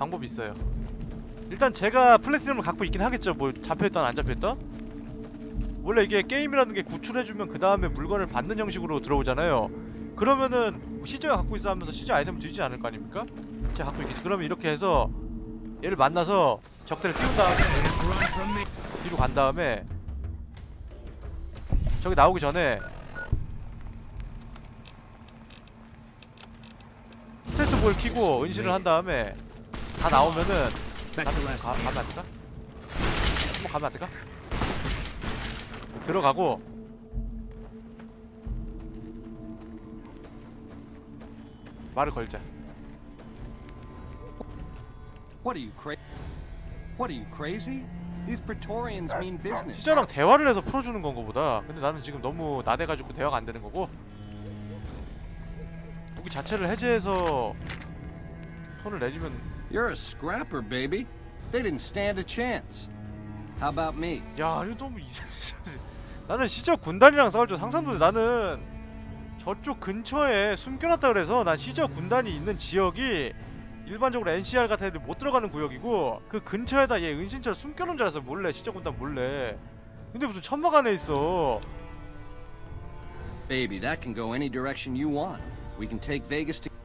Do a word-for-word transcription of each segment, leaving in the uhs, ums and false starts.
방법이 있어요. 일단 제가 플래티넘을 갖고 있긴 하겠죠. 뭐 잡혀있던 안 잡혀있던. 원래 이게 게임이라는 게 구출해주면 그 다음에 물건을 받는 형식으로 들어오잖아요. 그러면은 시저가 갖고 있어 하면서 시저 아이템을 드리지 않을 거 아닙니까? 제가 갖고 있겠지. 그러면 이렇게 해서 얘를 만나서 적대를 띄운 다음에 뒤로 간 다음에 저기 나오기 전에 스트레스 볼 키고 은신을 한 다음에 다 나오면은 가, 가면 안 될까? 한번 가면 안 될까? 들어가고 말을 걸자. What are you cra? What are you crazy? These Praetorians mean business. 시저랑 대화를 해서 풀어주는 건가 보다. 근데 나는 지금 너무 나대가지고 대화가 안 되는 거고. 무기 자체를 해제해서 손을 내리면. You're a scrapper, baby. They didn't stand a chance. How about me? 야, 이거 너무 이상. 나는 시저 군단이랑 싸울 줄 상상도 돼. 나는 저쪽 근처에 숨겨놨다 그래서 난 시저 군단이 있는 지역이 일반적으로 엔씨알 같은 애들 못 들어가는 구역이고 그 근처에다 얘 은신처를 숨겨놓은 줄 알았어. 몰래 시저 군단 몰래. 근데 무슨 천막 안에 있어. Baby, that can go any direction you want. We can take Vegas to.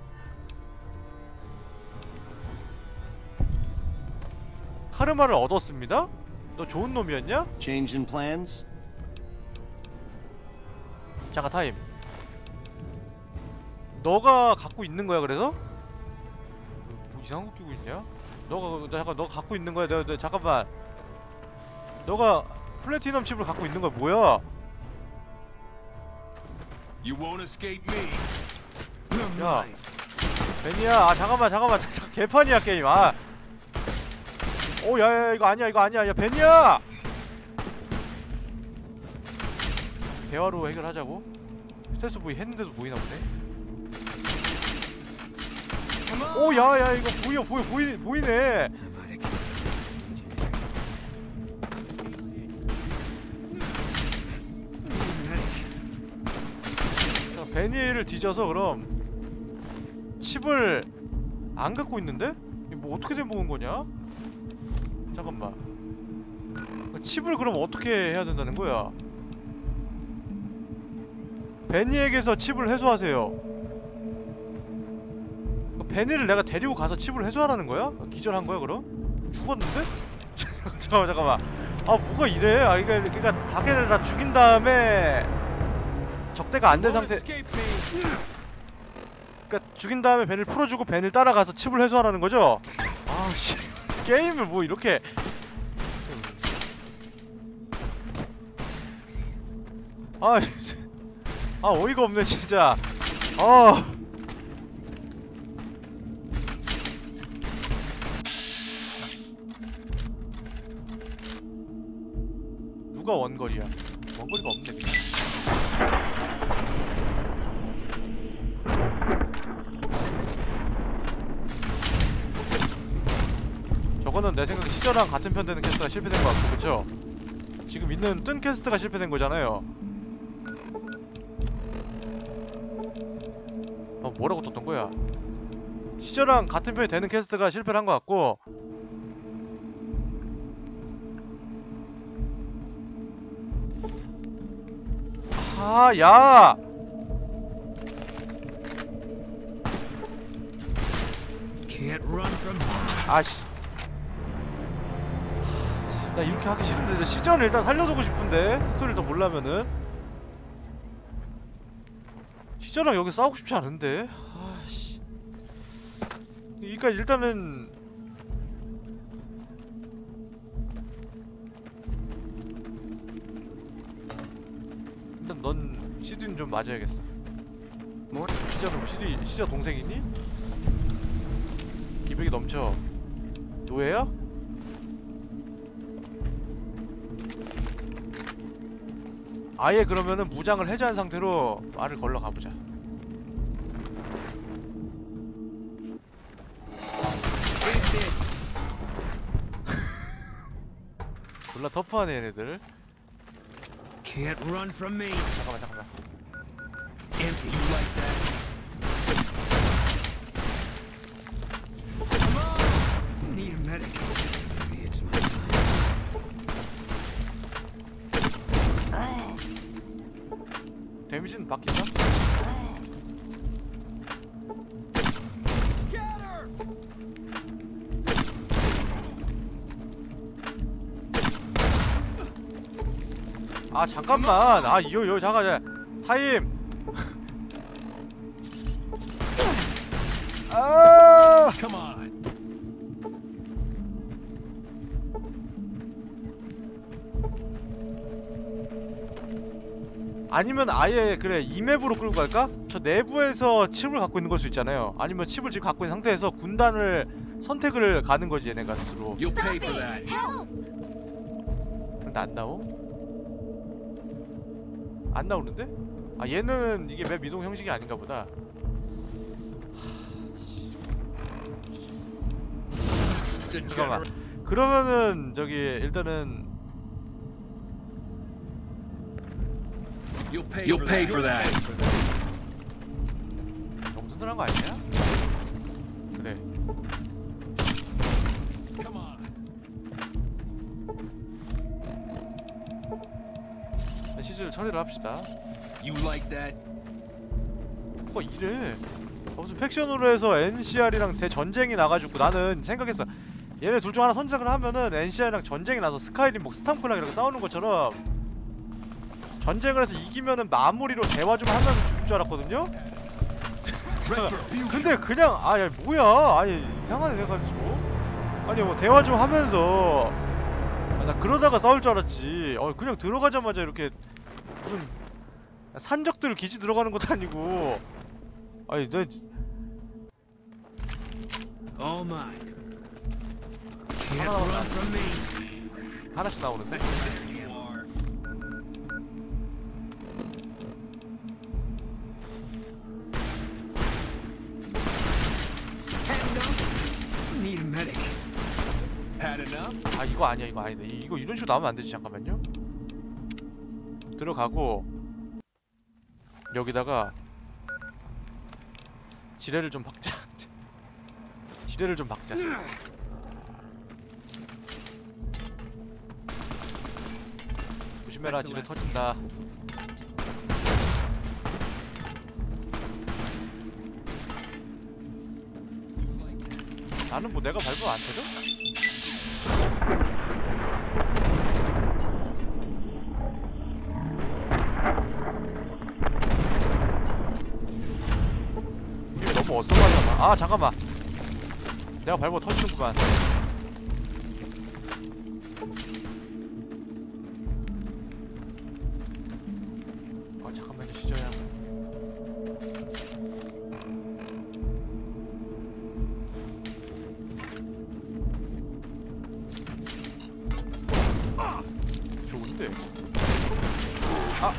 카르마를 얻었습니다? 너 좋은 놈이었냐? Change in plans? 잠깐 타임. 너가 갖고 있는 거야 그래서? 뭐 이상한 거 끼고 있냐? 너가 잠깐 너 갖고 있는 거야? 내가, 내가 잠깐만. 너가 플래티넘 칩을 갖고 있는 거야 뭐야? You won't escape me. 야, 베니야. 아 잠깐만 잠깐만. 잠깐 개판이야 게임. 아. 오 야야 이거 아니야 이거 아니야. 야 베니야. 대화로 해결하자고? 스트레스 부위 했는데도 보이나 보네. 오 야야 이거 보여 보여 보이 보이네. 자, 베니를 뒤져서 그럼 칩을 안 갖고 있는데? 이거 뭐 어떻게 된 먹은 거냐? 잠깐만. 칩을 그럼 어떻게 해야 된다는 거야? 베니에게서 칩을 회수하세요. 베니를 내가 데리고 가서 칩을 회수하라는 거야? 기절한 거야 그럼? 죽었는데? 잠깐만 잠깐만. 아 뭐가 이래? 아 이거 그니까 다개를 다 죽인 다음에 적대가 안 된 상태. 그니까 죽인 다음에 벤을 풀어주고 벤을 따라가서 칩을 회수하라는 거죠? 아씨 게임을 뭐 이렇게. 아 아 어이가 없네 진짜. 아 누가 원거리야? 원거리가 없네 그냥. 저거는 내 생각에 시저랑 같은 편 되는 캐스트가 실패된 것 같고 그쵸? 지금 있는 뜬 캐스트가 실패된 거잖아요. 어 뭐라고 떴던 거야? 시저랑 같은 편이 되는 캐스트가 실패를 한 것 같고 아 야! 아씨 나 이렇게 하기 싫은데 시저는 일단 살려주고 싶은데 스토리를 더 보려면은 시저랑 여기 싸우고 싶지 않은데 아씨 그니까 일단은 일단 넌 시드는 좀 맞아야겠어. 뭐? 시저는 시디 시저 동생이니? 기백이 넘쳐. 노예야? 아예 그러면은 무장을 해제한 상태로 말을 걸러 가보자. 졸라 터프하네 얘네들. Can't run from me. 잠깐만 잠깐만. Empty. You like that? Come on! 데미지는 바뀌나? 아 잠깐만. 아 이거 이거 잠깐 타임. 아. Come on. 아니면 아예 그래 이 맵으로 끌고 갈까? 저 내부에서 칩을 갖고 있는 걸 수 있잖아요. 아니면 칩을 지금 갖고 있는 상태에서 군단을 선택을 가는 거지 얘네가 스스로. You'll pay for that. 근데 안 나오? 안 나오는데? 아 얘는 이게 맵 이동 형식이 아닌가 보다. 잠깐만. 그러면은 저기 일단은 You'll pay, You'll pay for that. 너무 튼튼한 거 아니야? 그래. Come on. 시즌을 처리를 합시다. You like that? 어 이래. 어, 무슨 팩션으로 해서 엔씨알이랑 대전쟁이 나가지고 나는 생각했어. 얘네 둘 중 하나 선택을 하면은 엔씨알이랑 전쟁이 나서 스카이림 뭐 스탐크랑 이렇게 싸우는 것처럼 전쟁을 해서 이기면은 마무리로 대화 좀 하면 죽을 줄 알았거든요? 근데 그냥 아야 뭐야 아니 이상하네 내가지고 아니 뭐 대화 좀 하면서 아, 나 그러다가 싸울 줄 알았지. 어 그냥 들어가자마자 이렇게 무슨 산적들 기지 들어가는 것도 아니고 아니 너 All mine. Can't 하나 run 남았다. from me. 하나씩 나오는데? You are. Need a medic. Had enough? 아 이거 아니야 이거 아니다. 이- 이거 이런 식으로 나오면 안 되지. 잠깐만요. 들어가고 여기다가 지뢰를 좀 박자. 지뢰를 좀 박자. 조심해라 지뢰 터진다. 나는 뭐 내가 밟으면 안 터져? 이게 너무 어썸하잖아. 아 잠깐만. 내가 밟아 터지는구만. 아 잠깐만요 시저야. 좋은데. 아.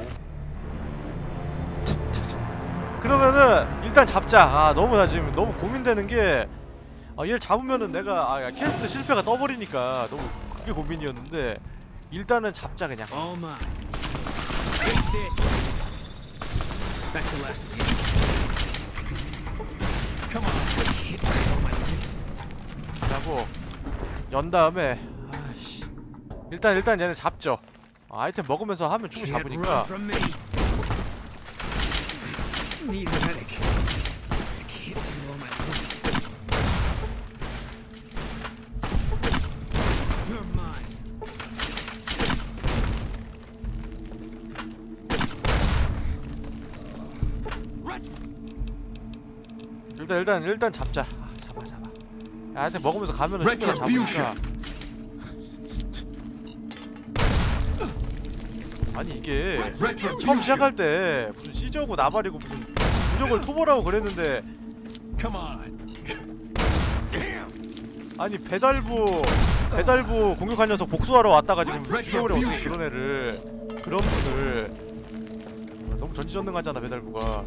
그러면은 일단 잡자. 아 너무 나 지금 너무 고민되는 게 아, 얘를 잡으면은 내가 아, 야, 캐스트 실패가 떠버리니까 너무 그게 고민이었는데 일단은 잡자 그냥. All mine. Take this. That's the last of you. Come on. Can't feel my lips. 하고 연 다음에 아씨 일단 일단 얘네 잡죠. 아, 아이템 먹으면서 하면 충분히 Can't run 잡으니까. from me. Need a medic. I can't feel my lips. You're mine. 일단 일단 일단 잡자. 아, 잡아 잡아. 야, 아이템 먹으면서 가면은 충분히 잡으니까. 아니 이게 처음 시작할 때 무슨 시저고 나발이고 무슨 부적을 토벌하고 그랬는데 Come on. 아니 배달부 배달부 공격한 녀석 복수하러 왔다가 지금 죽여버려 어떻게 그런 애를 그런 분을 너무 전지전능하잖아 배달부가.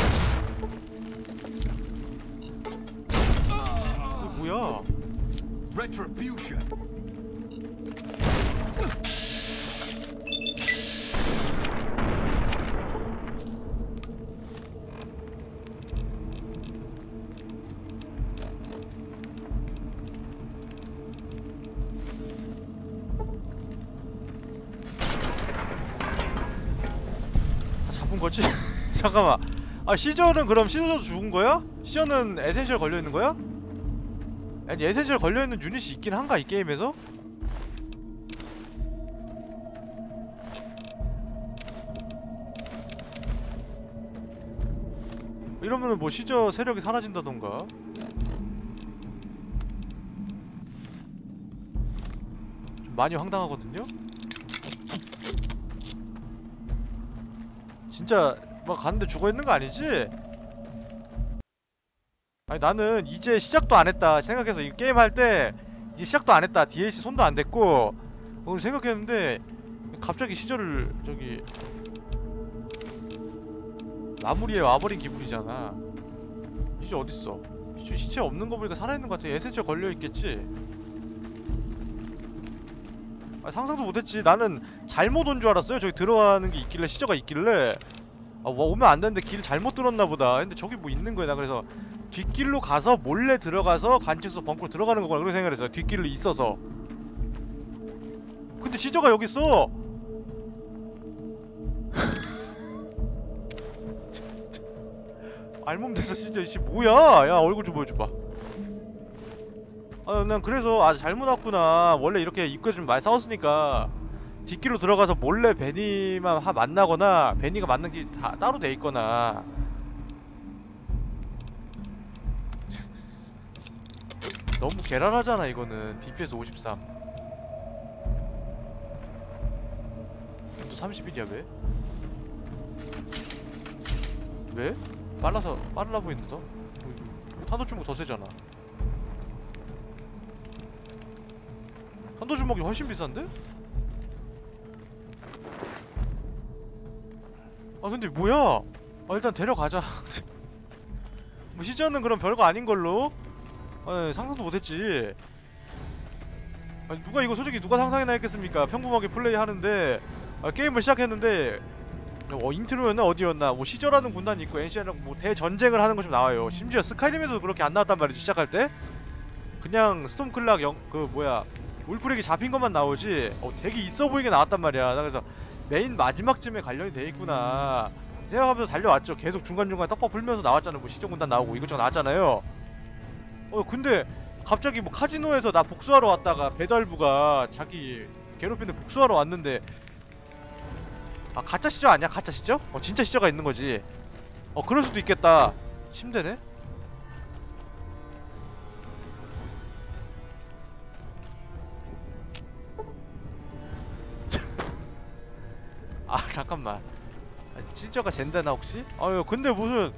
이거 뭐야? Retribution. 거지? 잠깐만. 아 시저는 그럼 시저도 죽은 거야? 시저는 에센셜 걸려 있는 거야? 아니 에센셜 걸려 있는 유닛이 있긴 한가 이 게임에서? 이러면은 뭐 시저 세력이 사라진다던가. 좀 많이 황당하거든요? 진짜 막 갔는데 죽어있는 거 아니지? 아니 나는 이제 시작도 안 했다 생각해서 이 게임 할 때 이제 시작도 안 했다 디엘씨 손도 안 댔고 어, 생각했는데 갑자기 시절을 저기 마무리에 와버린 기분이잖아. 시체 어딨어? 시체, 시체 없는 거 보니까 살아있는 거 같아. 에센셜 걸려있겠지? 아, 상상도 못했지. 나는 잘못 온 줄 알았어요. 저기 들어가는 게 있길래 시저가 있길래 아, 와, 오면 안 되는데 길 잘못 들었나 보다. 근데 저기 뭐 있는 거야. 나 그래서 뒷길로 가서 몰래 들어가서 관측소 벙커로 들어가는 거구나 그렇게 생각을 했어요. 뒷길로 있어서. 근데 시저가 여기 있어. 알몸 돼서 진짜 씨 뭐야? 야 얼굴 좀 보여줘봐. 아 난 그래서 아 잘못 왔구나. 원래 이렇게 입구에 좀 많이 싸웠으니까 뒷길로 들어가서 몰래 베니만 하 만나거나 베니가 맞는 게 다 따로 돼 있거나. 너무 괴랄하잖아 이거는. 디피에스 오십삼. 또 삼십일이야 왜? 왜? 빨라서 빨라 보이는데? 탄도 주먹 더 세잖아. 탄도 주먹이 훨씬 비싼데? 아 근데 뭐야? 아 일단 데려가자. 뭐 시전은 그럼 별거 아닌 걸로? 아 상상도 못했지. 아니 누가 이거 솔직히 누가 상상이나 했겠습니까? 평범하게 플레이하는데 아, 게임을 시작했는데 어 인트로였나 어디였나 뭐 시저라는 군단이 있고 엔시아랑 뭐 대전쟁을 하는 거 좀 나와요. 심지어 스카이림에서도 그렇게 안 나왔단 말이지 시작할 때. 그냥 스톰클락 영, 그 뭐야 울프렉이 잡힌 것만 나오지 어 되게 있어 보이게 나왔단 말이야. 나 그래서 메인 마지막쯤에 관련이 돼 있구나 생각하면서 달려왔죠. 계속 중간중간 떡밥 풀면서 나왔잖아요. 뭐 시저 군단 나오고 이것저것 나왔잖아요. 어 근데 갑자기 뭐 카지노에서 나 복수하러 왔다가 배달부가 자기 괴롭히는 복수하러 왔는데 아 가짜 시저 아니야? 가짜 시저? 어 진짜 시저가 있는 거지. 어 그럴 수도 있겠다. 침대네? 아 잠깐만. 아, 시저가 젠다나 혹시? 아유 근데 무슨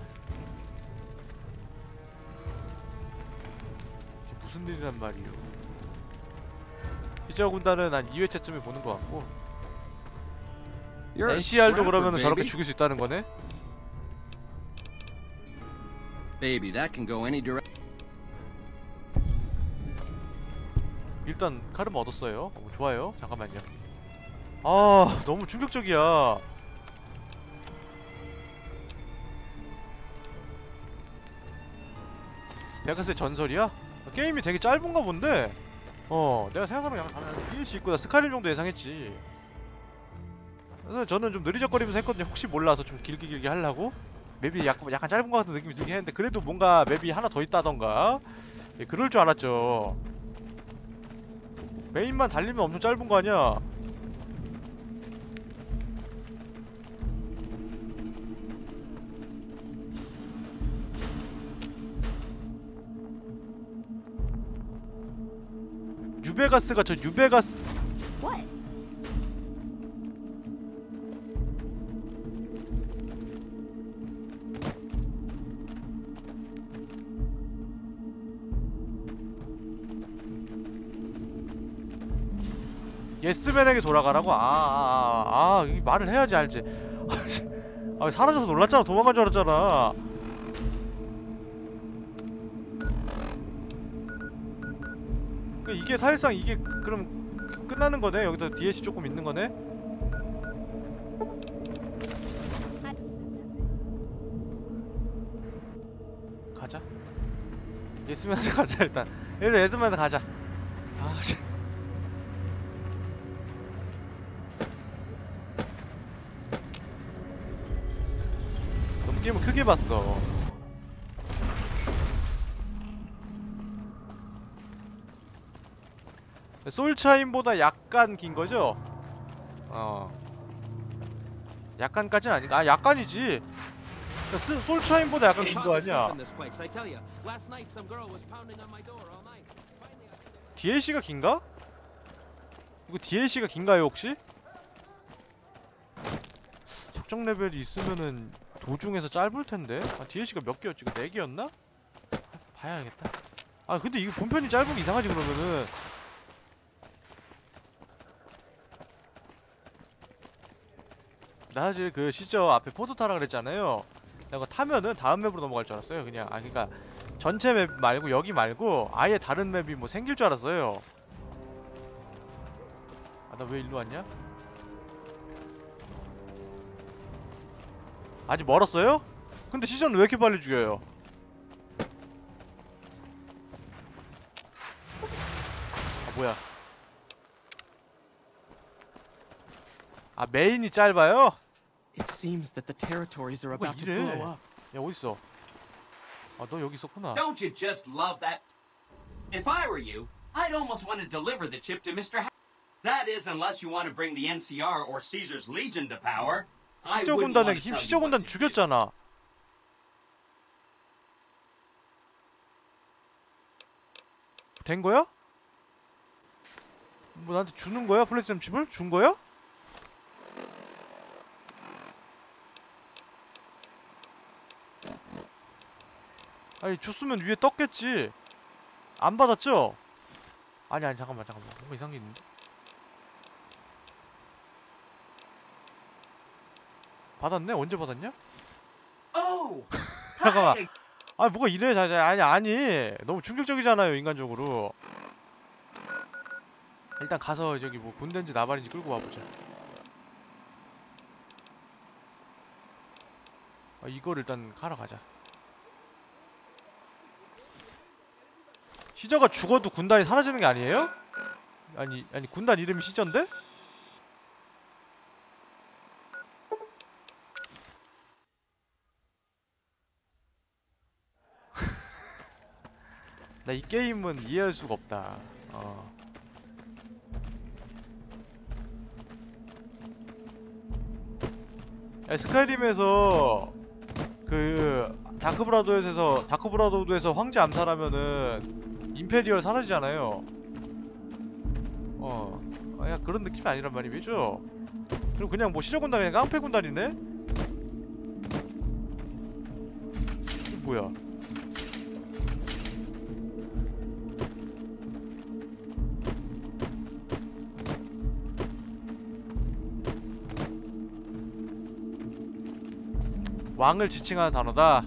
이게 무슨 일이란 말이요. 시저 군단은 한 이 회차쯤에 보는 것 같고 You're a 엔씨알도 scrapper, 그러면은 저렇게 baby. 죽일 수 있다는 거네? Baby, that can go any direction. 일단 카르마 얻었어요. 어, 좋아요. 잠깐만요. 아 너무 충격적이야. 베가스의 전설이야? 게임이 되게 짧은가 본데? 어 내가 생각하는 게 한 디엘씨 있고 나 스카이림 정도 예상했지. 그래서 저는 좀 느리적거리면서 했거든요. 혹시 몰라서 좀 길게 길게 하려고. 맵이 약간, 약간 짧은 것 같은 느낌이 들긴 했는데 그래도 뭔가 맵이 하나 더 있다던가 예, 그럴 줄 알았죠. 메인만 달리면 엄청 짧은 거 아니야? 뉴베가스가 저 뉴베가스 What? 예스맨에게 돌아가라고? 아, 아, 아, 아, 이 말을 해야지 알지. 아, 사라져서 놀랐잖아. 도망간 줄 알았잖아. 그 이게 사실상 이게 그럼 그- 끝나는 거네. 여기서 디엘씨 조금 있는 거네. 가자. 예스맨한테 가자 일단. 일단 예스맨한테 가자. 아, 씨. 게임을 크게 봤어. 솔차임보다 약간 긴 거죠? 어. 약간까지는 아니, 아 약간이지. 솔차임보다 약간 긴 거 아니야? 디엘씨가 긴가? 이거 디엘씨가 긴가요 혹시? 적정 레벨이 있으면은 도중에서 짧을 텐데. 아 디엘씨가 몇 개였지? 이거 네 개였나? 봐야겠다. 아 근데 이거 본편이 짧은 게 이상하지 그러면은. 나 사실 그 시저 앞에 포도 타라 그랬잖아요. 내가 타면은 다음 맵으로 넘어갈 줄 알았어요. 그냥 아 그니까 전체 맵 말고 여기 말고 아예 다른 맵이 뭐 생길 줄 알았어요. 아 나 왜 일로 왔냐? 아직 멀었어요? 근데 시저는 왜 이렇게 빨리 죽여요? 아 뭐야? 아 메인이 짧아요? It seems that the territories are 뭐 about to 이래? blow up. 야 어딨어? 아 너 여기 있었구나. Don't you just love that? If I were you, I'd almost want to deliver the chip to Mister Ha- That is, unless you want to bring the N C R or Caesar's Legion to power. I 시저 wouldn't 군단에 want to 힘 tell 시저 you 군단 what to do. 죽였잖아. 된 거야? 뭐 나한테 주는 거야? 플래티넘 칩을? 준 거야? 아니 줬으면 위에 떴겠지. 안 받았죠? 아니 아니 잠깐만 잠깐만 뭔가 이상한 게 있는데? 받았네? 언제 받았냐? Oh! 잠깐만. Hi. 아 뭐가 이래 자자 아니 아니 너무 충격적이잖아요 인간적으로. 일단 가서 저기 뭐 군대인지 나발인지 끌고 와보자. 아 이거를 일단 하러 가자. 시저가 죽어도 군단이 사라지는 게 아니에요? 아니 아니 군단 이름이 시저인데? 나 이 게임은 이해할 수가 없다. 어. 야, 스카이림에서 그 다크브라더에서 다크브라더드에서 황제 암살하면은 임페리얼 사라지잖아요. 어, 아, 야 그런 느낌이 아니란 말이죠. 그럼 그냥 뭐 시저군단이 그냥 깡패군단이네? 이게 뭐야? 왕을 지칭하는 단어다.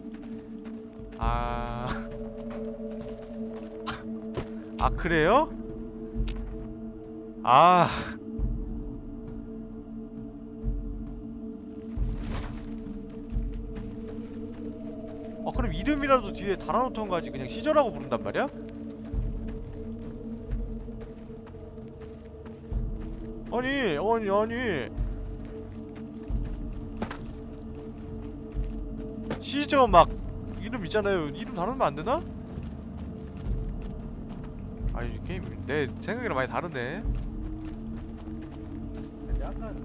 아, 아 그래요? 아, 어 그럼 이름이라도 뒤에 달아놓던 거지 그냥 시저라고 부른단 말이야? 아니, 아니, 아니. 시저 막 이름 있잖아요. 이름 다르면 안 되나? 아이 게임 내 생각이랑 많이 다르네. 약간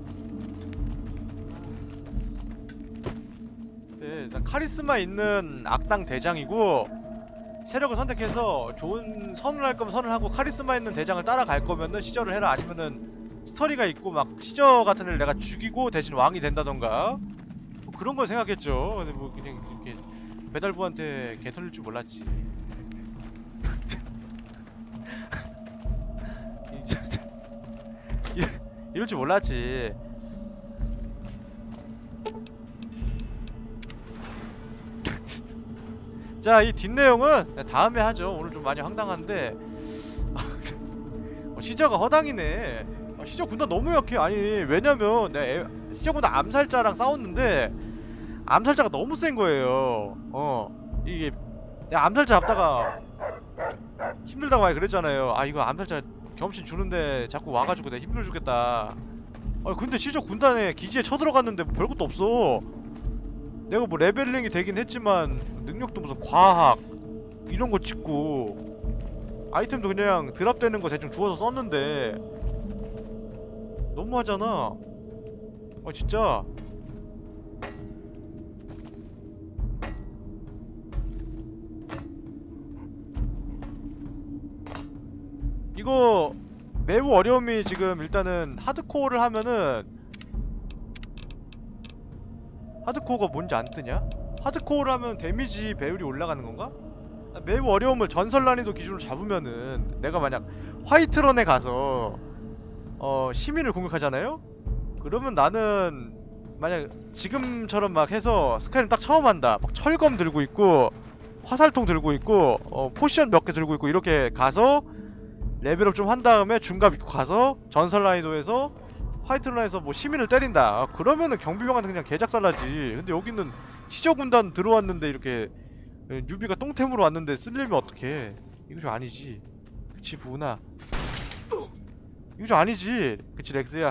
네, 일단 카리스마 있는 악당 대장이고 세력을 선택해서 좋은 선을 할 거면 선을 하고 카리스마 있는 대장을 따라갈 거면은 시저를 해라. 아니면은 스토리가 있고 막 시저 같은 애를 내가 죽이고 대신 왕이 된다던가 뭐 그런 걸 생각했죠. 근데 뭐 그냥 이렇게 배달부한테 개설릴 줄 몰랐지. 이럴, 이럴 줄 몰랐지. 자, 이 뒷내용은 다음에 하죠. 오늘 좀 많이 황당한데 어, 시저가 허당이네. 아, 시저 군단 너무 약해. 아니 왜냐면 내가 시저 군단 암살자랑 싸웠는데 암살자가 너무 센 거예요. 어 이게 내가 암살자 잡다가 힘들다고 많이 그랬잖아요. 아 이거 암살자 경험치 주는데 자꾸 와가지고 내가 힘들어 죽겠다. 아 근데 시저 군단에 기지에 쳐들어갔는데 뭐 별것도 없어. 내가 뭐 레벨링이 되긴 했지만 능력도 무슨 과학 이런 거 찍고 아이템도 그냥 드랍되는 거 대충 주워서 썼는데 너무하잖아. 아 진짜. 이거 매우 어려움이 지금 일단은 하드코어를 하면은 하드코어가 뭔지 안 뜨냐? 하드코어를 하면 데미지 배율이 올라가는 건가? 매우 어려움을 전설 난이도 기준으로 잡으면은 내가 만약 화이트런에 가서 어 시민을 공격하잖아요? 그러면 나는 만약 지금처럼 막 해서 스카이림 딱 처음 한다 막 철검 들고 있고 화살통 들고 있고 어 포션 몇 개 들고 있고 이렇게 가서 레벨업 좀 한 다음에 중갑 입고 가서 전설 난이도에서 화이트런에서 뭐 시민을 때린다. 아, 그러면은 경비병한테 그냥 개작살나지. 근데 여기는 시저군단 들어왔는데 이렇게 뉴비가 똥템으로 왔는데 쓸려면 어떡해. 이거 좀 아니지. 그치 부은아. 이거 좀 아니지. 그치 렉스야.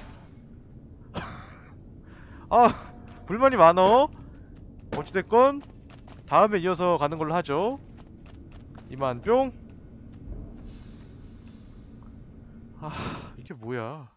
아 불만이 많어. 어찌됐건 다음에 이어서 가는 걸로 하죠. 이만 뿅. 아 이게 뭐야.